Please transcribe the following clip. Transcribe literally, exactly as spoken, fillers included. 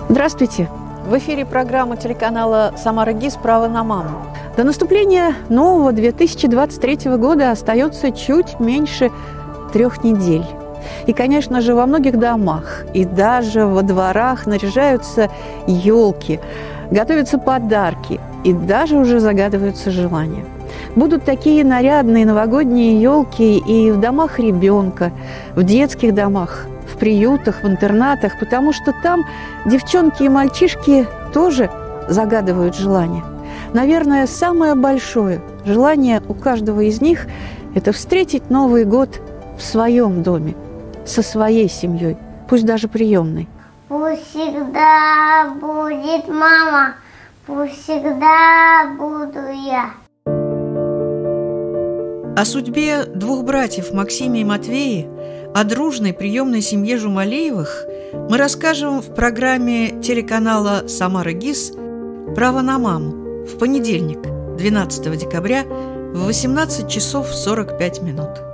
Здравствуйте! В эфире программа телеканала «Самара ГИС. Право на маму». До наступления нового две тысячи двадцать третьего года остается чуть меньше трех недель. И, конечно же, во многих домах и даже во дворах наряжаются елки, готовятся подарки и даже уже загадываются желания. Будут такие нарядные новогодние елки и в домах ребенка, в детских домах, в приютах, в интернатах, потому что там девчонки и мальчишки тоже загадывают желания. Наверное, самое большое желание у каждого из них – это встретить Новый год в своем доме, со своей семьей, пусть даже приемной. Пусть всегда будет мама, пусть всегда буду я. О судьбе двух братьев Максиме и Матвее, о дружной приемной семье Жумалеевых мы расскажем в программе телеканала «Самара ГИС. Право на маму» в понедельник, двенадцатого декабря, в восемнадцать часов сорок пять минут.